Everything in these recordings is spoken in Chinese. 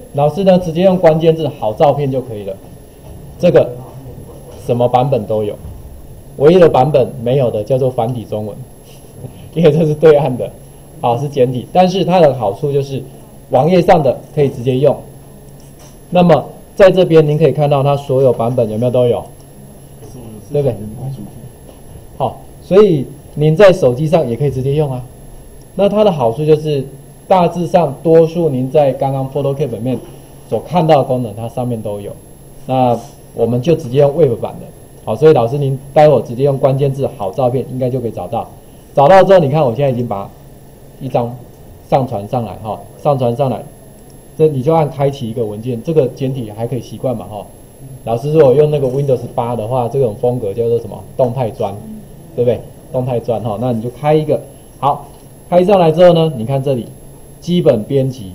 老师呢直接用关键字好照片就可以了。这个什么版本都有，唯一的版本没有的叫做繁体中文，因为这是对岸的，是简体。但是它的好处就是网页上的可以直接用。那么在这边您可以看到它所有版本有没有都有，对不对？好，所以您在手机上也可以直接用啊。那它的好处就是大致上多数您在刚刚 PhotoCAD 里面所看到的功能，它上面都有。那我们就直接用 Web 版的，好，所以老师您待会直接用关键字好照片，应该就可以找到。找到之后，你看我现在已经把一张上传上来，上传上来，这你就按开启一个文件，这个简体还可以习惯嘛，老师如果用那个 Windows 8的话，这种风格叫做什么？动态砖，对不对？动态砖那你就开一个，好，开上来之后呢，你看这里基本编辑，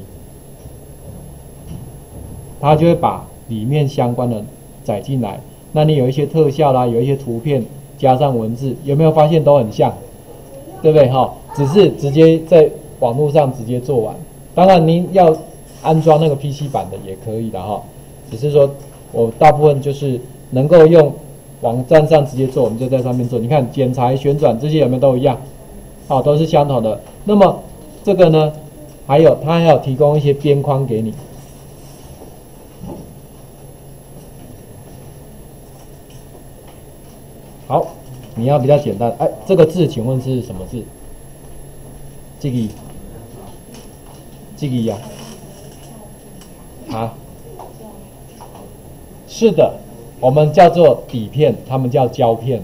它就会把里面相关的载进来。那你有一些特效啦，有一些图片加上文字，有没有发现都很像？对不对？只是直接在网络上直接做完。当然您要安装那个 PC 版的也可以的只是说我大部分就是能够用网站上直接做，我们就在上面做。你看剪裁、旋转这些有没有都一样？都是相同的。那么这个呢，它还有提供一些边框给你。好，你要比较简单。这个字请问是什么字？这个呀？是的，我们叫做底片，他们叫胶片。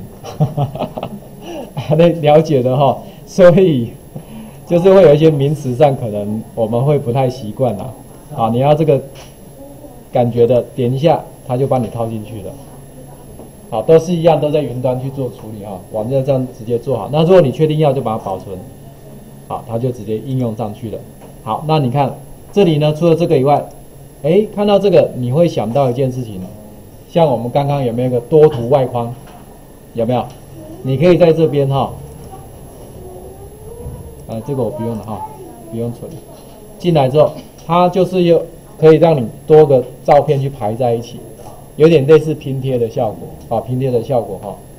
那了解的所以就是会有一些名词上可能我们会不太习惯啦。你要这个感觉的，点一下，它就帮你套进去了。好，都是一样，都在云端去做处理网站上直接做好。那如果你确定要，就把它保存，好，它就直接应用上去了。好，那你看这里呢，除了这个以外，看到这个你会想到一件事情，像我们刚刚有没有一个多图外框？有没有？你可以在这边这个我不用了不用存。进来之后，它就是可以让你多个照片去排在一起。有点类似拼贴的效果拼贴的效果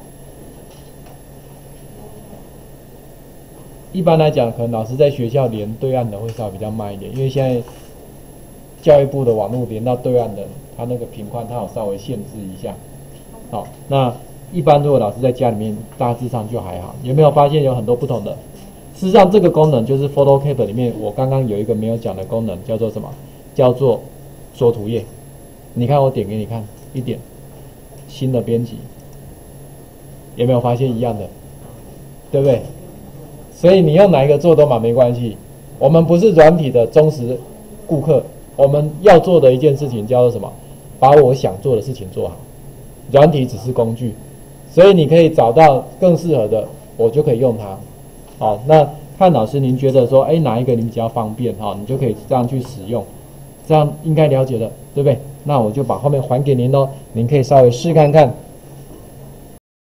一般来讲，可能老师在学校连对岸的会稍微比较慢一点，因为现在教育部的网络连到对岸的，它那个频宽它有稍微限制一下。好，那一般如果老师在家里面，大致上就还好。有没有发现有很多不同的？事实上，这个功能就是 PhotoCAD 里面我刚刚有一个没有讲的功能，叫做什么？叫做缩图页。你看我点给你看。一点新的编辑，有没有发现一样的？对不对？所以你用哪一个做都没关系。我们不是软体的忠实顾客，我们要做的一件事情叫做什么？把我想做的事情做好。软体只是工具，所以你可以找到更适合的，我就可以用它。好，那看老师您觉得说，哪一个你比较方便你就可以这样去使用，这样应该了解了，对不对？那我就把后面还给您喽，您可以稍微试看看。